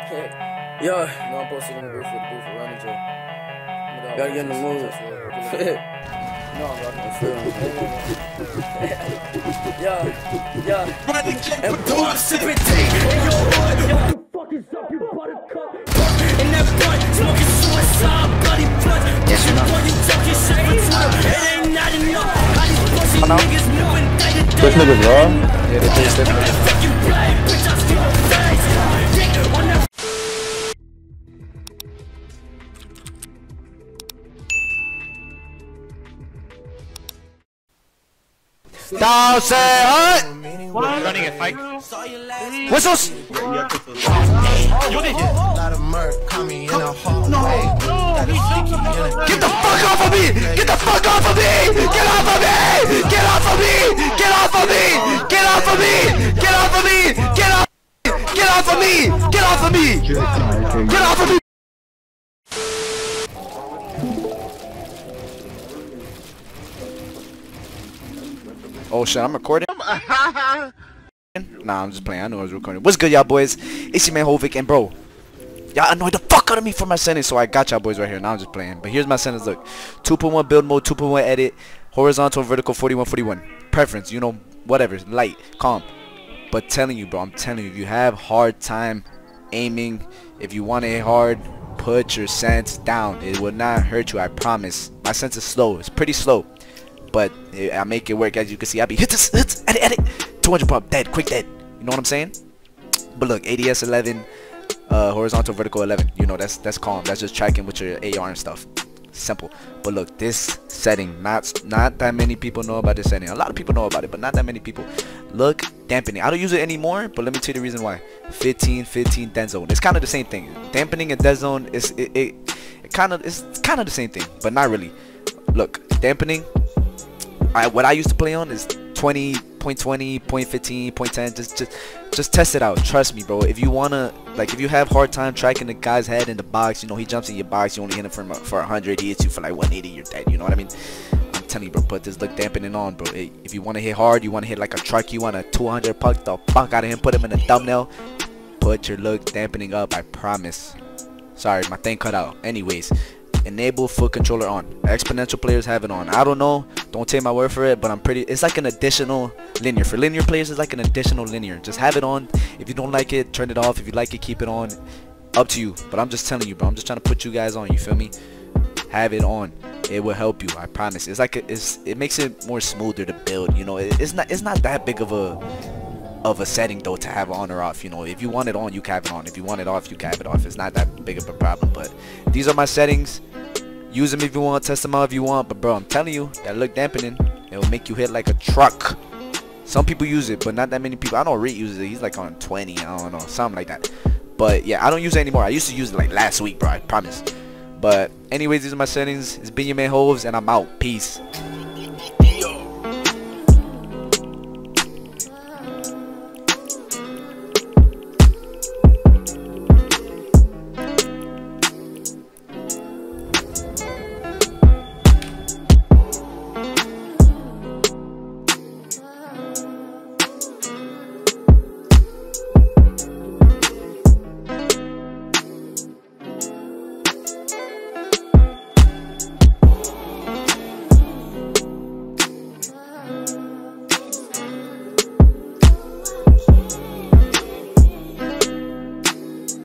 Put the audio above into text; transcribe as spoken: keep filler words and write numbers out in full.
Yo, No, I'm posted in the booth for the booth for running Joe. gotta get in the mood. No, I'm rocking the Yeah, yeah. And boom, sipping tea in your hood. Yo, what the fuck is up, you buttercup? In that blunt, smoking suicide, bloody blunts. Yes, you know you talking shit for Twitter. It ain't not enough. How these pussy niggas moving day to day. Push niggas, bro. Yeah, they taste different. Fucking play, bitch, I see your face. Dick on that. Down, say hut! Running it, fight. Whistles! You did it. Get the fuck off of me! Get the fuck off of me! Get off of me! Get off of me! Get off of me! Get off of me! Get off of me! Get off! Get off of me! Get off of me! Get off of me! Oh shit, I'm recording. Nah, I'm just playing. I know I was recording. What's good, y'all boys? It's your man Hovik, and bro, y'all annoyed the fuck out of me for my sentence, so I got y'all boys right here. Now I'm just playing. But here's my sentence. Look, two point one build mode, two point one edit, horizontal, vertical, forty-one, forty-one. Preference, you know, whatever, light, calm. But telling you, bro, I'm telling you, if you have hard time aiming, if you want to hit hard, put your sense down. It will not hurt you, I promise. My sense is slow. It's pretty slow. But I make it work. As you can see, I be hit this, hits, edit, edit, two hundred pump, dead, quick dead. You know what I'm saying? But look, A D S eleven, uh, horizontal, vertical eleven. You know, that's that's calm. That's just tracking with your A R and stuff. Simple. But look, this setting, not not that many people know about this setting. A lot of people know about it, but not that many people. Look, dampening. I don't use it anymore, but let me tell you the reason why. fifteen, fifteen, dead zone. It's kind of the same thing. Dampening and dead zone is it, it, it kind of it's kind of the same thing, but not really. Look, dampening. I, what I used to play on is twenty, point twenty, point fifteen, point ten. Just, just, just test it out. Trust me, bro. If you wanna, like, if you have hard time tracking the guy's head in the box, you know, he jumps in your box, you only hit him for for one hundred, he hits you for like one eighty, you're dead. You know what I mean? I'm telling you, bro. Put this look dampening on, bro. If you wanna hit hard, you wanna hit like a truck, you want a two hundred, puck the fuck out of him, put him in a thumbnail. Put your look dampening up. I promise. Sorry, my thing cut out. Anyways. Enable foot controller on. Exponential players have it on. I don't know, don't take my word for it, but I'm pretty, it's like an additional linear. For linear players, it's like an additional linear. Just have it on. If you don't like it, turn it off. If you like it, keep it on. Up to you. But I'm just telling you, bro, I'm just trying to put you guys on, you feel me? Have it on. It will help you, I promise. It's like a, it's it makes it more smoother to build, you know. It, it's not it's not that big of a of a setting though to have on or off. You know, if you want it on, you can have it on. If you want it off, you can have it off. It's not that big of a problem. But these are my settings. Use them if you want, test them out if you want. But bro, I'm telling you, that look dampening, it will make you hit like a truck. Some people use it, but not that many people. I know Reed uses it. He's like on twenty, I don't know, something like that. But yeah, I don't use it anymore. I used to use it like last week, bro, I promise. But anyways, these are my settings. It's been your man Hoves, and I'm out. Peace.